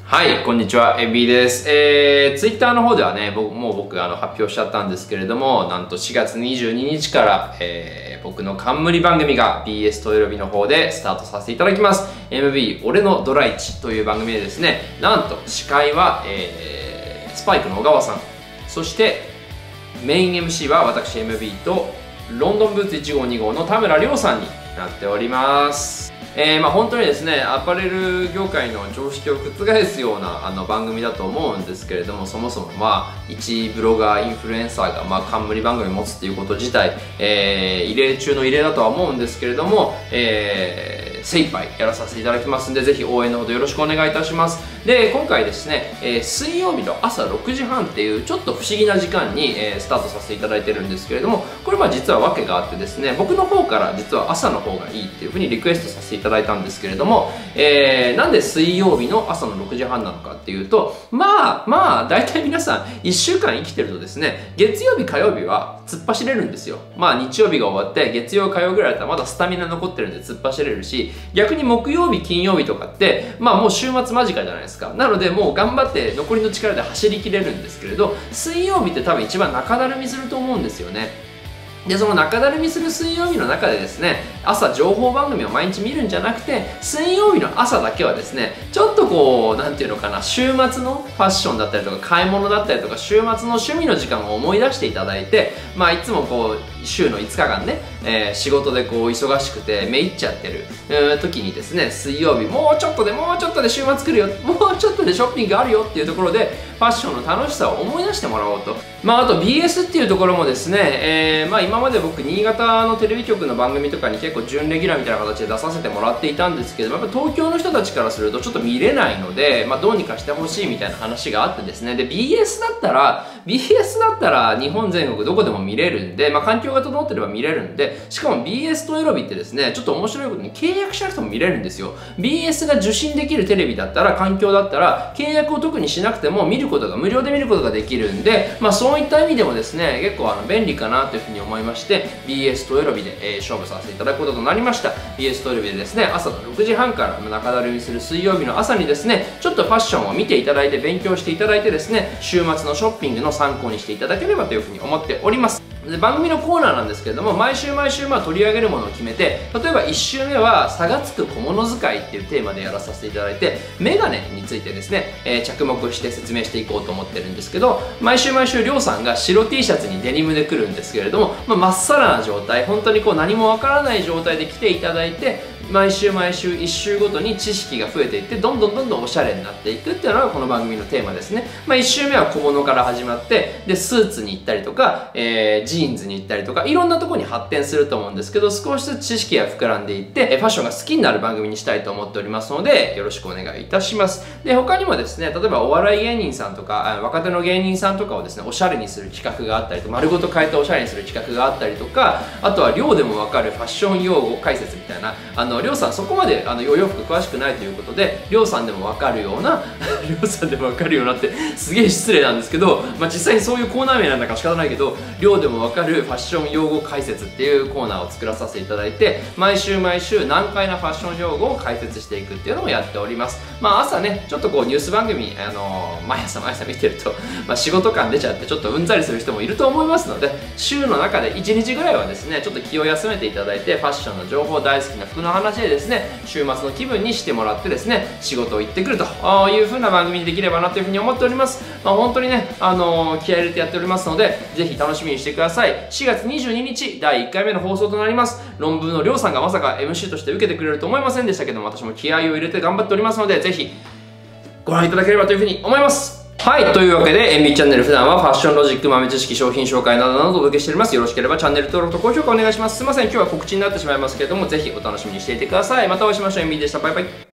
はい、こんにちは、エビです。ツイッターの方ではね、僕発表しちゃったんですけれども、なんと4月22日から、僕の冠番組が BS トイロビの方でスタートさせていただきます。MB 俺のドライチという番組でですね、なんと司会は、スパイクの小川さん、そしてメイン MC は私 MB とロンドンブーツ1号2号の田村亮さんになっております。本当にですね、アパレル業界の常識を覆すような番組だと思うんですけれども、そもそも一ブロガーインフルエンサーが冠番組を持つっていうこと自体、異例中の異例だとは思うんですけれども、精一杯やらさせていただきますんで、ぜひ応援のほどよろしくお願いいたします。で、今回ですね、水曜日の朝6時半っていうちょっと不思議な時間に、スタートさせていただいてるんですけれども、これ実は訳があってですね、僕の方から実は朝の方がいいっていうふうにリクエストさせていただいたんですけれども、なんで水曜日の朝の6時半なのかっていうと、大体皆さん1週間生きてるとですね、月曜日火曜日は突っ走れるんですよ。日曜日が終わって月曜火曜ぐらいだったらまだスタミナ残ってるんで突っ走れるし、逆に木曜日金曜日とかってもう週末間近じゃないですか。なのでもう頑張って残りの力で走りきれるんですけれど、水曜日って多分一番中だるみすると思うんですよね。で、その中だるみする水曜日の中でですね、朝情報番組を毎日見るんじゃなくて、水曜日の朝だけはですね、ちょっとなんていうのかな、週末のファッションだったりとか買い物だったりとか、週末の趣味の時間を思い出していただいて、いつも週の5日間ね、仕事で忙しくてめいっちゃってる時にですね、水曜日もうちょっとで週末来るよ、もうちょっとでショッピングあるよっていうところでファッションの楽しさを思い出してもらおうと。あと BS っていうところもですね、今まで僕新潟のテレビ局の番組とかに結構準レギュラーみたいな形で出させてもらっていたんですけど、やっぱ東京の人たちからするとちょっと見れないので、どうにかしてほしいみたいな話があってですね、で BS だったら日本全国どこでも見れるんで、環境が整ってれば見れるんで、しかも BS トイロビってですね、ちょっと面白いことに契約しなくても見れるんですよ。 BS が受信できるテレビだったら、環境だったら契約を特にしなくても無料で見ることができるんで、そういった意味でもですね、結構便利かなというふうに思いまして、 BS トイロビで、勝負させていただくこととなりました。 BS トイロビでですね、朝の6時半から中だるみする水曜日の朝にですね、ちょっとファッションを見ていただいて勉強していただいてですね、週末のショッピングの参考にしていただければというふうに思っております。で、番組のコーナーなんですけれども、毎週取り上げるものを決めて、例えば1週目は差がつく小物使いっていうテーマでやらさせていただいて、メガネについてですね、着目して説明していこうと思ってるんですけど、毎週りょうさんが白 T シャツにデニムで来るんですけれども、まっさらな状態、本当に何もわからない状態で来ていただいて、毎週1週ごとに知識が増えていって、どんどんおしゃれになっていくっていうのがこの番組のテーマですね。1週目は小物から始まって、でスーツに行ったりとか、ジーンズに行ったりとか、いろんなところに発展すると思うんですけど、少しずつ知識が膨らんでいって、ファッションが好きになる番組にしたいと思っておりますので、よろしくお願いいたします。で、他にもですね、例えばお笑い芸人さんとか若手の芸人さんとかをですね、おしゃれにする企画があったりとか、丸ごと変えておしゃれにする企画があったりとか、あとは寮でもわかるファッション用語解説みたいな、りょうさんそこまでお洋服詳しくないということで、りょうさんでもわかるようなりょうさんでもわかるようなってすげえ失礼なんですけど、実際にそういうコーナー名なんだから仕方ないけど、りょうでもわかるファッション用語解説っていうコーナーを作らさせていただいて、毎週難解なファッション用語を解説していくっていうのもやっております。朝ね、ちょっとニュース番組毎朝見てると、仕事感出ちゃってちょっとうんざりする人もいると思いますので、週の中で1日ぐらいはですね、ちょっと気を休めていただいて、ファッションの情報、大好きな服の話でですね、週末の気分にしてもらってですね、仕事を行ってくるという風な番組にできればなというふうに思っております。本当にね、気合い入れてやっておりますので、ぜひ楽しみにしてください。4月22日第1回目の放送となります。論文のりょうさんがまさか MC として受けてくれると思いませんでしたけども、私も気合を入れて頑張っておりますので、ぜひご覧いただければというふうに思います。はい、というわけで、MB チャンネル普段はファッションロジック、豆知識、商品紹介などなどお届けしております。よろしければチャンネル登録と高評価お願いします。すいません、今日は告知になってしまいますけれども、ぜひお楽しみにしていてください。またお会いしましょう。MB でした。バイバイ。